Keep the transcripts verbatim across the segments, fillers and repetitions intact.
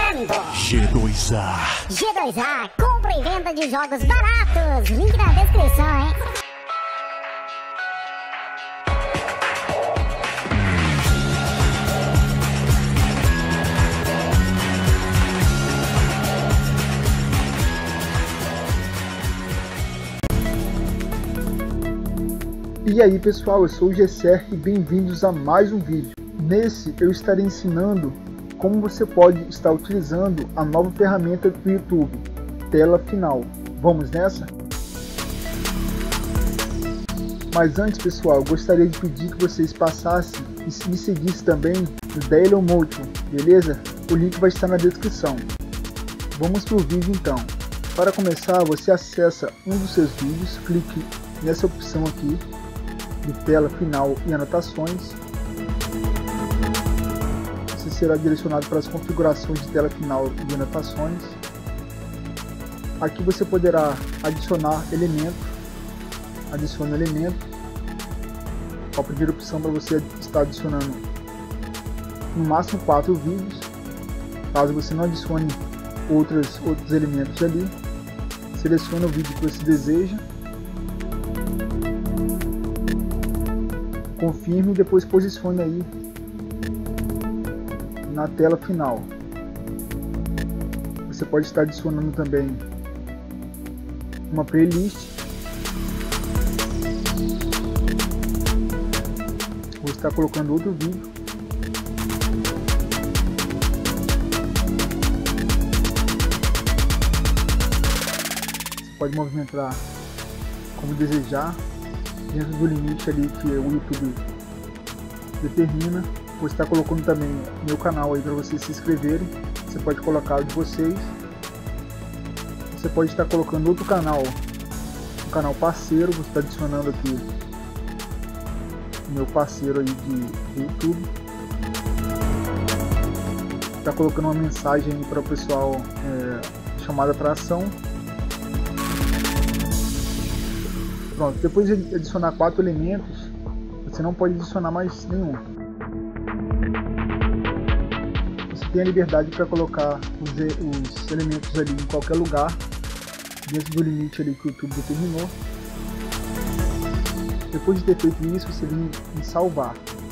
apresentando G dois A. G dois A, compra e venda de jogos baratos. Link na descrição, hein? E aí pessoal, eu sou o Gesser e bem-vindos a mais um vídeo. Nesse eu estarei ensinando como você pode estar utilizando a nova ferramenta do YouTube, Tela Final. Vamos nessa? Mas antes pessoal, eu gostaria de pedir que vocês passassem e me seguissem também no Dailymotion, beleza? O link vai estar na descrição. Vamos para o vídeo então. Para começar, você acessa um dos seus vídeos, clique nessa opção aqui de tela final e anotações. Você será direcionado para as configurações de tela final e anotações. Aqui você poderá adicionar elemento. Adicione elemento. A primeira opção para você estar adicionando no máximo quatro vídeos. Caso você não adicione outros, outros elementos ali, selecione o vídeo que você deseja. Confirme e depois posicione aí na tela final. Você pode estar adicionando também uma playlist. Vou estar colocando outro vídeo. Você pode movimentar como desejar, dentro do limite ali que o YouTube determina. Vou estar colocando também meu canal aí para vocês se inscreverem. Você pode colocar o de vocês. Você pode estar colocando outro canal, um canal parceiro. Vou estar adicionando aqui o meu parceiro aí de, de YouTube. Está colocando uma mensagem aí para o pessoal, é, chamada para ação. Pronto, depois de adicionar quatro elementos, você não pode adicionar mais nenhum. Você tem a liberdade para colocar os, os elementos ali em qualquer lugar, dentro do limite ali que o YouTube determinou. Depois de ter feito isso, você vem em salvar.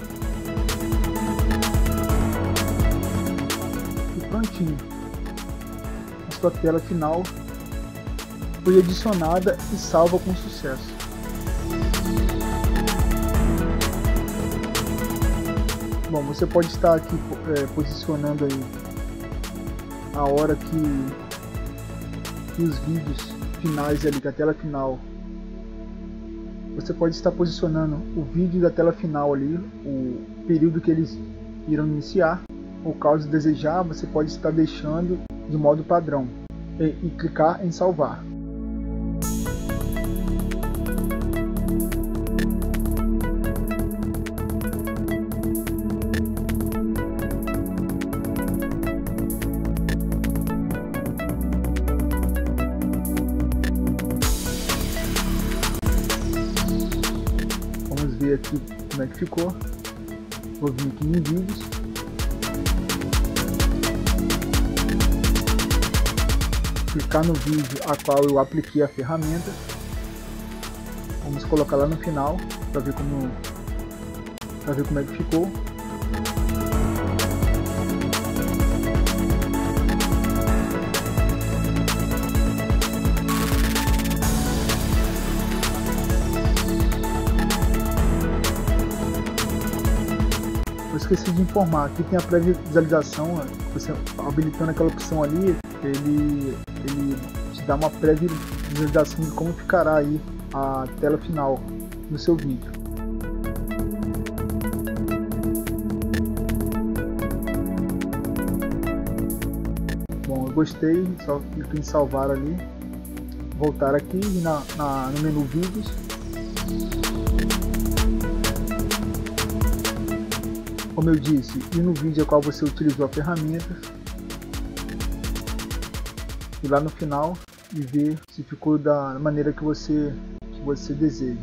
E prontinho. A sua tela final foi adicionada e salva com sucesso. Bom, você pode estar aqui é, posicionando aí a hora que, que os vídeos finais ali da tela final. Você pode estar posicionando o vídeo da tela final ali, o período que eles irão iniciar. Ou caso desejar, você pode estar deixando de modo padrão e, e clicar em salvar. Vamos ver aqui como é que ficou. Vou vir aqui em vídeos. Clicar no vídeo a qual eu apliquei a ferramenta. Vamos colocar lá no final para ver como para ver como é que ficou. Eu esqueci de informar, aqui tem a pré-visualização. Você habilitando aquela opção ali, ele, ele te dá uma pré-visualização de como ficará aí a tela final do seu vídeo. Bom, eu gostei, só clico em salvar ali, voltar aqui e na, na, no menu vídeos. Como eu disse, e no vídeo a qual você utilizou a ferramenta, e lá no final e ver se ficou da maneira que você, que você deseja.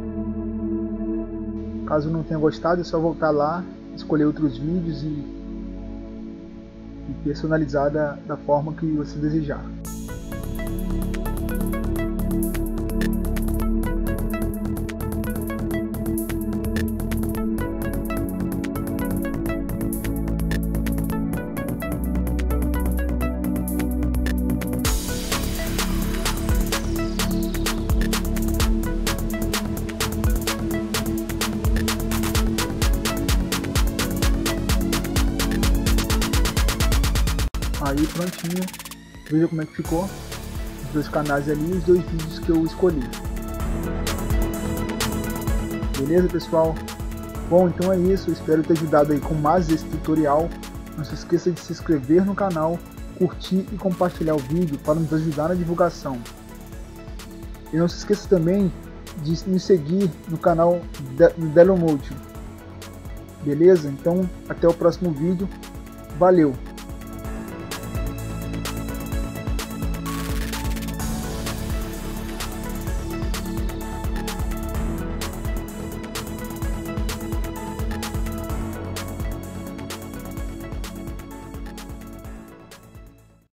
Caso não tenha gostado, é só voltar lá, escolher outros vídeos e e personalizada da forma que você desejar. Aí prontinho, veja como é que ficou os dois canais ali e os dois vídeos que eu escolhi. Beleza, pessoal? Bom, então é isso, eu espero ter ajudado aí com mais esse tutorial. Não se esqueça de se inscrever no canal, curtir e compartilhar o vídeo para nos ajudar na divulgação. E não se esqueça também de nos seguir no canal do Delomotion. Beleza? Então até o próximo vídeo. Valeu!